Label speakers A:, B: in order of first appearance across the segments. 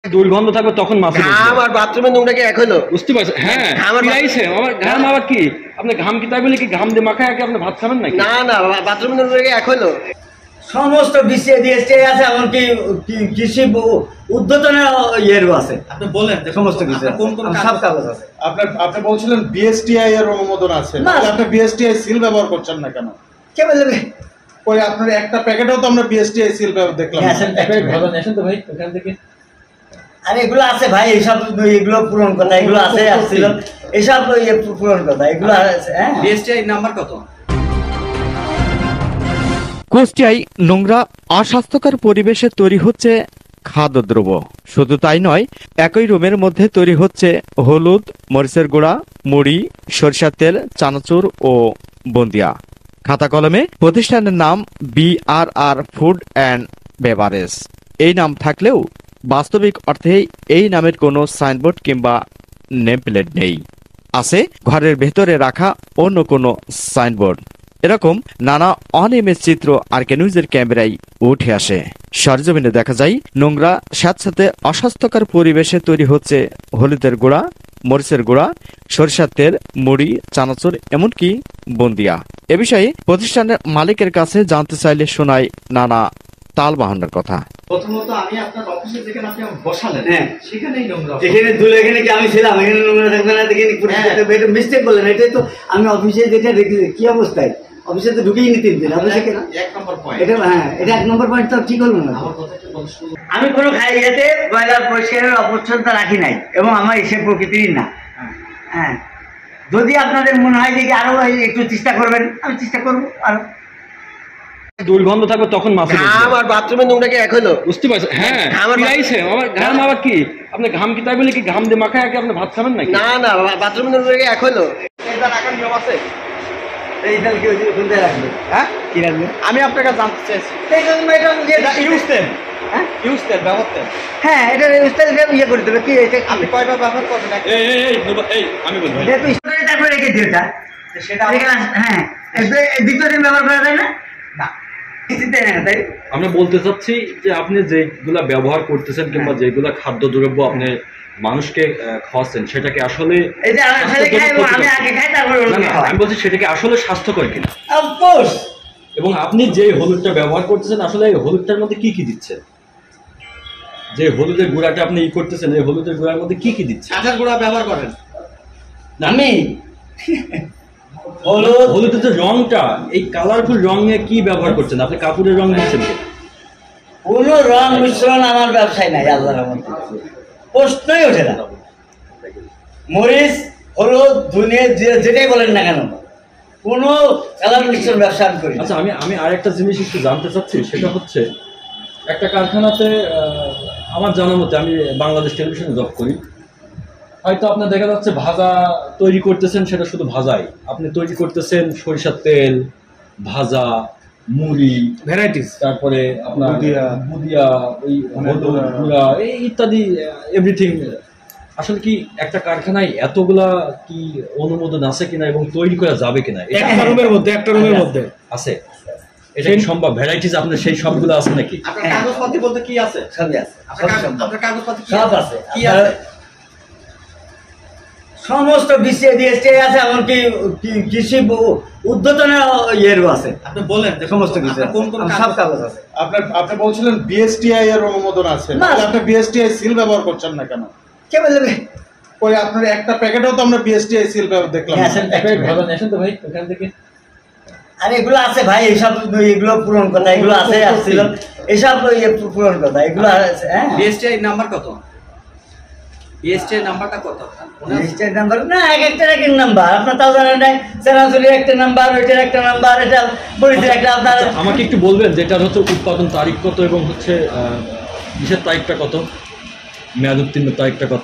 A: দুর্গন্ধ থাকবে তখন মাছে
B: ঘাম আর বাথরুমের নোংরা কি এক হলো?
A: বুঝতে পারছেন? হ্যাঁ, পিরাইছে আমার ঘাম। আবার কি আপনি ঘাম কি তাই বলে কি ঘাম দিয়ে মাখায় কি আপনি ভাত খাবেন নাকি?
B: না না, বাথরুমের নোংরা কি এক হলো?
C: সমস্ত বিসিএ ডিএসটি আছে, এমনকি কৃষি উদ্বোধনের ইয়েরও আছে।
D: আপনি বলেন যে
C: সমস্ত কিছু
D: কোন কোন
C: সব কাগজ আছে।
E: আপনি বলছিলেন বিএসটিআই এর অনুমোদন আছে, তাহলে আপনি বিএসটিআই সিল ব্যবহার করছেন না কেন?
C: কে বলবে?
E: ওই আপনার একটা প্যাকেটেও তো আমরা বিএসটিআই সিল ব্যবহার দেখলাম।
A: তো ভাই ওখান থেকে
C: আরে এগুলো আছে ভাই, এইসব এগুলো পুরন কথা, এগুলো আছে আসছিল, এইসব পুরন কথা, এগুলো আছে। হ্যাঁ,
D: বিএসটিআই নাম্বার কত?
F: কুষ্টিয়ায় নোংরা অস্বাস্থ্যকর পরিবেশে তৈরি হচ্ছে খাদ্যদ্রব্য। শুধু তাই নয়, একই রুমের মধ্যে তৈরি হচ্ছে হলুদ, মরিচের গুঁড়া, মুড়ি, সরিষার তেল, চানাচুর ও বন্দিয়া। খাতা কলমে প্রতিষ্ঠানের নাম BRR ফুড অ্যান্ড বেভারেজ। এই নাম থাকলেও বাস্তবিক অর্থে এই নামের কোনো সাইনবোর্ড কিংবা নেম প্লেট নেই। আছে ঘরের ভেতরে রাখা অন্য কোনো সাইনবোর্ড। এরকম নানা অনিয়মের চিত্র আরকে নিউজের ক্যামেরায় উঠে আসে। সরজমিনে দেখা যায় নোংরা স্যাঁতস্যাঁতে অস্বাস্থ্যকর পরিবেশে তৈরি হচ্ছে হলুদের গুঁড়া, মরিচের গুঁড়া, সরিষার তেল, মুড়ি, চানাচুর, এমনকি বন্দিয়া। এ বিষয়ে প্রতিষ্ঠানের মালিকের কাছে জানতে চাইলে শোনায় নানা তালবাহানার কথা।
D: প্রথমত আমি আপনার অফিসে যেখানে আপনি বসালেন,
C: হ্যাঁ,
D: সেখানেই নোংরা।
C: এখানে ধুলো, এখানে কি আমি ছিলাম? এখানে নোংরা থাকবে না? দেখে এটা মিস্টেক বললেন। এটাই তো আমি অফিসে যেটা রেখেছি, কি অবস্থায় অফিসে তো ঢুকেই নি 3 দিন অফিসে কেন?
D: এক নম্বর পয়েন্ট
C: এটা, হ্যাঁ, এটা 1 নম্বর পয়েন্ট। তো ঠিক হলো না।
D: আমার কথা একটু বলতে শুরু।
C: আমি কোনো খাইয়াতে ব্রয়লার পরিষ্কারের অপছন্দতা রাখি নাই, এবং আমার এসে প্রকৃতির না। হ্যাঁ, যদি আপনাদের মনে হয় যে আরো একটু চেষ্টা করবেন, আমি চেষ্টা করবো আরো।
A: দুর্গন্ধ থাকবে তখন মাছে
B: ঘাম আর বাথরুমের নোংরা কি এক হলো?
A: বুঝতে পারছেন? হ্যাঁ,
B: ঘাম আর
A: পিরাইছে আমার ঘাম। আবার কি আপনি ঘাম কি তাই বলে কি ঘাম দিয়ে মাখায় কি আপনি ভাত খাবেন নাকি?
B: না না, বাথরুমের নোংরা কি এক হলো?
D: এটা রাখার নিয়ম আছে?
C: এইটা কি কোনটা রাখবে?
D: হ্যাঁ,
C: কি রাখবে?
D: আমি আপনার কাছে জানতে চাইছি।
C: এটা
D: ইউজ তেল,
C: হ্যাঁ,
D: ইউজ তেল, ব্যবহার তেল
C: হ্যাঁ, এটা ইয়ে করে দেবে। কি এটা?
D: আপনি কয়বার ব্যবহার করবেন?
A: আমি বলবো
C: এটা তো স্টোরে তারপরে রেখে দিও এটা।
D: সেটা
C: হ্যাঁ, দ্বিতীয় দিন ব্যবহার করা যায় না?
D: না।
C: কিছুতে না, তাই?
A: আমরা বলতে চাচ্ছি যে আপনি যেগুলা ব্যবহার করতেছেন কিংবা যেগুলা খাদ্যদ্রব্য আপনি মানুষকে খাওয়াচ্ছেন, সেটাকে আসলে
C: এই যে আমি আসলে খাই, আমি আগে খাই, তারপরে
A: না না, আমি বলছি সেটাকে আসলে স্বাস্থ্যকর কিনা।
C: অফকোর্স।
A: এবং আপনি যে হলুদটা ব্যবহার করতেছেন, আসলে এই হলুদটার মধ্যে কি কি দিচ্ছেন? যে হলুদের গুঁড়াটা আপনি করতেছেন, এই হলুদের গুঁড়ার মধ্যে কি কি দিচ্ছেন?
D: কাঁঠাল গুঁড়া ব্যবহার করেন?
C: আমি
A: হলুদের যে রংটা, এই কালারফুল রং নিয়ে কি ব্যবহার করছেন? আপনি কাপড়ের রং দিচ্ছেন কি?
C: কোনো রং মিশ্রণ আমার ব্যবসায় নাই, আল্লাহর রহমতে প্রশ্নই ওঠে না। মরিচ, হলুদ, ধনে, যেটাই বলেন না কেন, কোনো কালার মিশ্রণ ব্যবসা আমি করি না।
A: আচ্ছা, আমি আরেকটা জিনিস একটু জানতে চাচ্ছি। সেটা হচ্ছে, একটা কারখানাতে আমার জানা মতে, আমি বাংলাদেশ টেলিভিশনে জব করি, হয়তো আপনার দেখা যাচ্ছে ভাজা তৈরি করতেছেন, সেটা শুধু ভাজাই। আপনি তৈরি করতেছেন সরিষার তেল, ভাজা, মুড়ি,
D: ভ্যারাইটিস,
A: তারপরে আপনার বুদিয়া, ওই গুঁড়া, এই ইত্যাদি এভরিথিং। আসলে কি একটা কারখানায় এতগুলা কি অনুমোদন আছে কিনা এবং তৈরি করা যাবে কিনা?
D: একটা রুমের মধ্যে
A: আছে? এটা কি সম্ভব? ভ্যারাইটিস আপনার সেই সবগুলো আছে নাকি?
D: আপনার কাগজপত্র বলতে কি আছে?
C: সবই আছে,
D: আপনার কাগজপত্র
C: সব আছে।
D: কি আছে?
C: সমস্ত বিসিএ ডিএসটি আছে, এমনকি কৃষি উদ্বোধনের ইয়েরও আছে।
D: আপনি বলেন যে
C: সমস্ত কিছু
D: কোন কোন
C: সব কাগজ আছে।
E: আপনি বলছিলেন বিএসটিআই এর অনুমোদন আছে, তাহলে আপনি বিএসটিআই সিল ব্যবহার করছেন না কেন?
C: কে বলবে?
E: ওই আপনার একটা প্যাকেটেও তো আমরা বিএসটিআই সিল ব্যবহার দেখলাম।
A: তো ভাই ওখান থেকে
C: আরে এগুলো আছে ভাই, এইসব এগুলো পুরন কথা, এগুলো আছে আসছিল, এইসব পুরন কথা, এগুলো আছে। হ্যাঁ,
D: বিএসটিআই নাম্বার কত? বিএসটিআই নাম্বারটা কত?
C: রেজিস্টার্ড নাম্বার না, এক একটা নাম্বার। আপনার তাও জানেন নাই, সেনাজুলির একটা নাম্বার, ওইটার একটা নাম্বার, এটা বরিদের একটা। আপনার
A: আমাকে একটু বলবেন যে এটার হচ্ছে উৎপাদন তারিখ কত এবং হচ্ছে বিশের তারিখটা কত, মেয়াদ উত্তীর্ণ তারিখটা কত?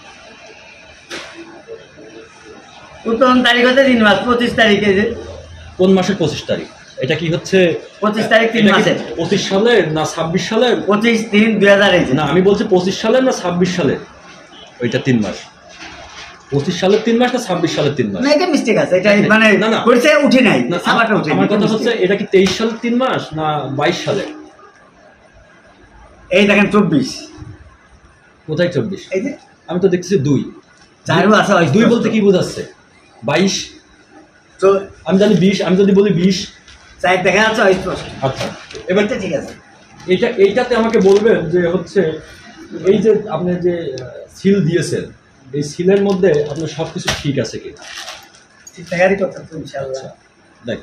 C: উত্তোলন তারিখ হচ্ছে 3 মাস, 25 তারিখে।
A: কোন মাসের 25 তারিখ? এটা কি হচ্ছে
C: 25 তারিখ 3 মাসের?
A: 25 সালের না 26 সালের?
C: 25/3/2000।
A: না, আমি বলছি 25 সালের না 26 সালের। ওইটা 3 মাস। 25 সালের 3 মাস না 26 সালের 3 মাস?
C: না, এটা মিস্টেক আছে। এটা মানে
A: না না,
C: করছে উঠে নাই, সাবাটা উঠে।
A: আমার কথা হচ্ছে, এটা কি 23 সালের 3 মাস না 22 সালের?
C: এই দেখেন 24।
A: কোথায় 24?
C: এই যে
A: আমি তো দেখছি 2।
C: চারও আছে
A: 2 বলতে কি বোঝাচ্ছে? 22?
C: তো
A: আমি জানি 20, আমি যদি বলি 20।
C: চার দেখা যাচ্ছে অস্পষ্ট।
A: আচ্ছা, এবার
C: এটা ঠিক আছে।
A: এইটাতে আমাকে বলবেন যে হচ্ছে এই যে আপনি যে সিল দিয়েছেন, এই সিলের মধ্যে আপনার সবকিছু ঠিক আছে কিনা
C: ঠিক দেখারই কথা তো ইনশাআল্লাহ।
A: দেখ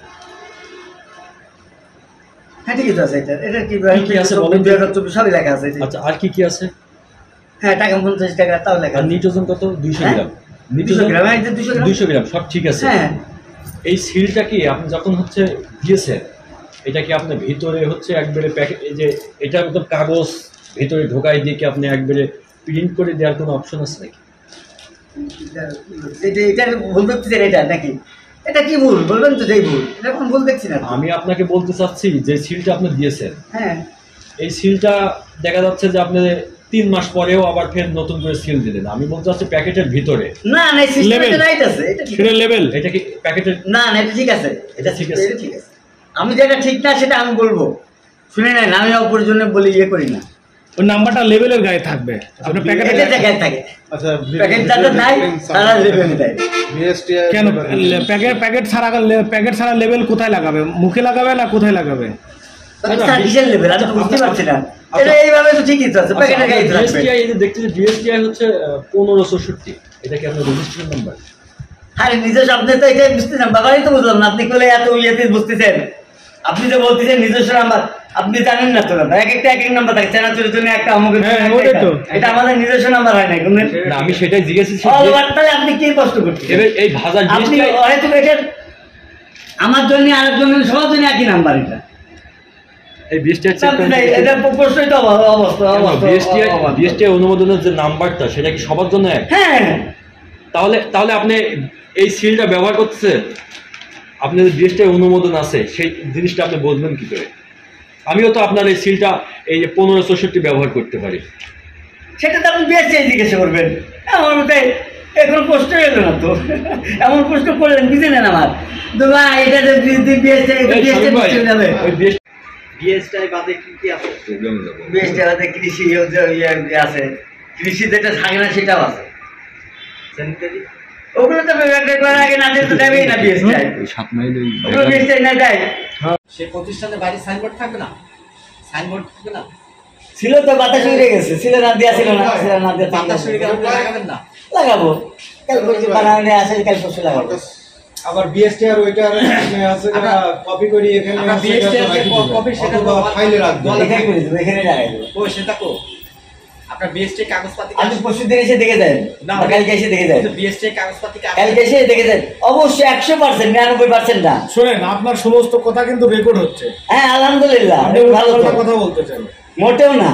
C: হ্যাঁ ঠিকই তো আছে। এটা কি
A: কি আছে বলেন?
C: 2024 সবই লেখা আছে।
A: আচ্ছা, আর কি কি আছে?
C: হ্যাঁ টাকা 50 টাকা তাও লেখা
A: আর
C: আছে।
A: নিটোজন কত? 200
C: হ্যাঁ?
A: গ্রাম।
C: 200 গ্রাম, এই যে 200 গ্রাম।
A: 200 গ্রাম সব ঠিক আছে।
C: হ্যাঁ
A: এই সিলটা কি আপনি যখন হচ্ছে দিয়েছেন, এটা কি আপনার ভিতরে হচ্ছে একবারে প্যাকেট, এই যে এটার মতো কাগজ ভিতরে ঢোকাই দিয়ে কি আপনি একবারে প্রিন্ট করে দেওয়ার কোনো অপশন আছে নাকি?
C: এটা ভুল দেখতেছেন এটা নাকি? এটা কি ভুল বলবেন তো? যেই ভুল এটা কোন ভুল দেখছি না।
A: আমি আপনাকে বলতে চাচ্ছি যে সিলটা আপনি দিয়েছেন,
C: হ্যাঁ
A: এই সিলটা দেখা যাচ্ছে যে আপনি 3 মাস পরেও আবার ফের নতুন করে সিল দিলেন। আমি বলতে চাচ্ছি প্যাকেটের ভিতরে
C: না না সিস্টেম
A: Level.
C: এটা রাইট আছে। এটা ঠিক
A: সেটা লেভেল, এটা কি প্যাকেটের?
C: না না এটা ঠিক আছে। এটা
A: ঠিক
C: ঠিক
A: আছে।
C: আছে, ঠিক আছে। আমি যেটা ঠিক না সেটা আমি বলবো, শুনে নেন। আমি অপরের জন্য বলি ইয়ে করি না।
G: ওই নাম্বারটা লেভেলের গায়ে থাকবে আপনার প্যাকেটে।
C: এটা জায়গায় থাকে।
E: আচ্ছা
C: প্যাকেট যাদের নাই তারা লেভেলে দেয়।
E: বিএসটিআই
G: কেন প্যাকেট ছাড়া লেভেল কোথায় লাগাবে? মুখে লাগাবে না কোথায় লাগাবে?
C: স্যার কিসের লেভেল আমি তো বুঝতে পারছি না। এটা এইভাবে তো ঠিকই তো আছে, প্যাকেটের গায়ে তো থাকবে।
A: বিএসটিআই যে দেখতেছি, বিএসটিআই হচ্ছে 1564, এটা কি আপনার রেজিস্ট্রেশন নাম্বার?
C: আরে নিজস্ব আপনি তো এটাই বুঝতেছেন, বাবাই তো বুঝলাম না। আপনি বলে এত ইয়েতে বুঝতেছেন, আপনি তো বলতেছেন নিজস্ব নাম্বার। আপনি জানেন না তো নাম্বার, এক একটা এক এক নাম্বার থাকে। চানাচুরের জন্য একটা অমুকের জন্য
G: হ্যাঁ,
C: একটা,
G: ওটাই
C: এটা।
G: তো।
C: এটা আমাদের নিজস্ব নাম্বার হয় না কোনো।
A: না, আমি সেটাই জিজ্ঞেস করছি।
C: তাহলে আপনি কি কষ্ট করছেন?
A: এবার এই ভাজার
C: আপনি
A: বিএসটিআই
C: হয়তো এটা আমার জন্য আরেকজনের সবার জন্য একই নাম্বার। এটা
A: এই বিএসটিআই
C: এটা প্রশ্নই তো অবস্থা।
A: বিএসটিআই অনুমোদনের যে নাম্বারটা, সেটা কি সবার জন্য এক?
C: হ্যাঁ
A: তাহলে আপনি এই সিলটা ব্যবহার করতেছেন, আপনার যে বিএসটিআই অনুমোদন আছে সেই জিনিসটা আপনি বলবেন কি করে? আমিও তো আপনার এই সিলটা এই যে 1564 ব্যবহার করতে পারি।
C: সেটা তো আপনি বিএসটিআই জিজ্ঞাসা করবেন। আমার মতে এখন প্রশ্ন এলো না তো। এমন প্রশ্ন করলেন বুঝে নেন আমার তো ভাই। এটা যে বিএসটিআই যাবে।
A: ওই
D: বিএসটাই বাদে কি কি আছে?
C: বিএসটিআই আছে, কৃষি আছে, কৃষি যেটা থাকে না সেটাও আছে।
D: স্যানিটারি
C: ওগুলো তো আগে না দিলে তো দেবেই না বিএসটিআই।
A: 7 মাইল
C: ওগুলো বিএসটিআই না দেয়।
D: সে প্রতিষ্ঠানের বাইরে সাইনবোর্ড থাকবে না? সাইনবোর্ড থাকবে না?
C: ছিল তো বাতাস উড়ে গেছে। ছিল না দেওয়া ছিল না, ছিল না দেওয়া
D: বাতাস উড়ে গেলে আপনি লাগাবেন না?
C: লাগাবো। কাল পরশু বানানো আসে, কাল পরশু লাগাবো।
H: আবার বিএসটিআর ওইটার আছে কপি করি এখানে
D: আমরা বিএসটিআর যে কপি সেটা তো
H: ফাইলে রাখবো।
C: এখানে করে দেবো, এখানে লাগাই দেবো।
D: ও সেটা কো আপনার বিএসটি কাগজপাতি
C: আপনি পরশু দিন এসে দেখে যান,
D: না
C: কালকে এসে দেখে যান।
D: বিএসটি কাগজপাতি
C: কালকে এসে দেখে যান। অবশ্যই 100%, 99% না।
G: শোনেন, আপনার সমস্ত কথা কিন্তু রেকর্ড হচ্ছে।
C: হ্যাঁ আলহামদুলিল্লাহ,
G: আপনি
C: ভালো তো।
G: কথা বলতে চান?
C: মোটেও না।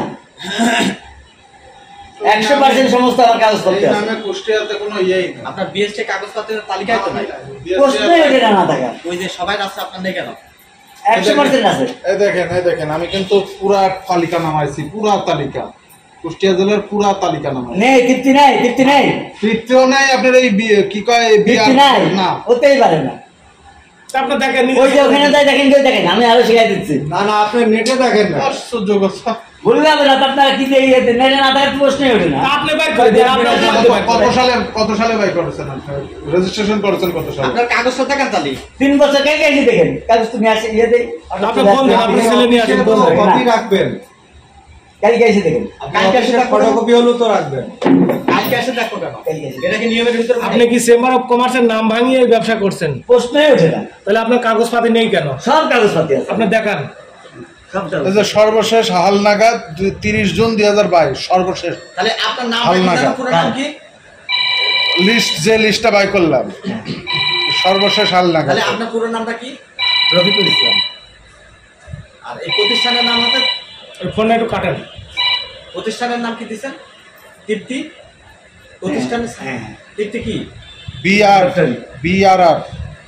C: 100% সমস্ত আমার কাগজপত্র
E: এই
C: আছে।
E: নামে কুষ্টিয়াতে কোনো ইয়েই না।
D: আপনার বিএসটি কাগজপাতির তালিকায় তো নাই।
C: প্রশ্নই ওঠে না থাকা।
D: ওই যে সবাই রাস্তা আপনার নেই কেন?
C: 100% আছে।
E: এই দেখেন আমি কিন্তু পুরা তালিকা নামাইছি, পুরা তালিকা। কুষ্টিয়া জেলার পুরা তালিকা নামাইছি।
C: নেই, তৃপ্তি নাই, তৃপ্তি নাই,
E: তৃতীয় নাই আপনার এই কি কয়
C: তৃপ্তি নাই।
E: না
C: হতেই পারে না।
G: আপনি দেখেন,
C: ওই যে ওখানে যাই দেখেন, কেউ দেখেন, আমি আরো শিখাই দিচ্ছি।
H: না না, আপনি নেটে দেখেন না।
E: আশ্চর্য কথা।
C: বললাম না আপনারা কি যে নেটে না থাকার প্রশ্নই ওঠে না।
G: আপনি বাইর করে দেন, আপনি
E: কত সালে বাই করেছেন আপনার? রেজিস্ট্রেশন করেছেন কত সালে?
D: আপনার কাগজটা দেখান তালি।
C: 3 বছর কালকে এসে দেখেন, কাগজ তুমি আসে ইয়ে দেই।
G: আপনি ফোন দেন, আপনি ছেলে নিয়ে আসেন।
H: কপি রাখবেন,
C: কালকে এসে দেখেন,
D: কালকে এসে দেখো,
H: ফটোকপি হলো তো রাখবেন।
D: কালকে এসে দেখো কেন?
C: কালকে এসে
D: এটা কি নিয়মের ভিতরে?
G: আপনি কি চেম্বার অফ কমার্সের নাম ভাঙিয়ে ব্যবসা করছেন?
C: প্রশ্নই ওঠে না।
G: তাহলে আপনার কাগজপাতি নেই কেন?
C: সব কাগজপাতি আছে,
G: আপনি দেখান।
C: সব কাগজ।
E: এই যে সর্বশেষ হালনাগাদ 30 জুন 2022 সর্বশেষ
D: তাহলে আপনার নাম
E: হালনাগাদ।
D: পুরো নাম কি?
E: লিস্টটা বাই করলাম সর্বশেষ হালনাগাদ।
D: তাহলে আপনার পুরো নামটা কি?
C: রফিকুল ইসলাম।
D: আর এই প্রতিষ্ঠানের নাম হচ্ছে,
G: ওই ফোনটা একটু কাটেন।
D: প্রতিষ্ঠানের নাম কি দিবেন? তৃপ্তি প্রতিষ্ঠানের
C: হ্যাঁ।
D: তৃপ্তি কি?
E: বিআরআর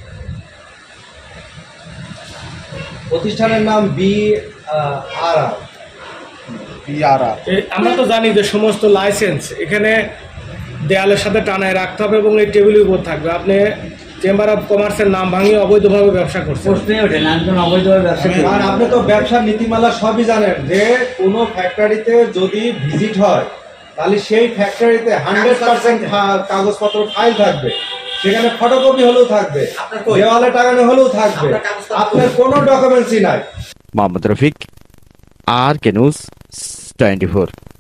H: প্রতিষ্ঠানের নাম বিআরআর।
G: আমরা তো জানি যে সমস্ত লাইসেন্স এখানে দেয়ালের সাথে টানায় রাখতে হবে এবং এই টেবিলের উপর থাকবে। আপনি চেম্বার অফ কমার্সের নাম ভাঙিয়ে অবৈধভাবে ব্যবসা করছেন।
C: প্রশ্নই ওঠে না, আমি কোনো অবৈধভাবে ব্যবসা করি না।
H: আর আপনি তো ব্যবসার নীতিমালা সবই জানেন যে কোনো ফ্যাক্টরিতে যদি ভিজিট হয় তাহলে সেই ফ্যাক্টরিতে 100% কাগজপত্র ফাইল থাকবে, সেখানে ফটোকপি হলেও থাকবে,
D: আপনার কই?
H: দেওয়ালে টাঙানো হলেও থাকবে,
D: আপনার কাগজপত্র
H: আপনার কোনো ডকুমেন্টসই নাই।
F: Mohammad Rafiq, R K news 24।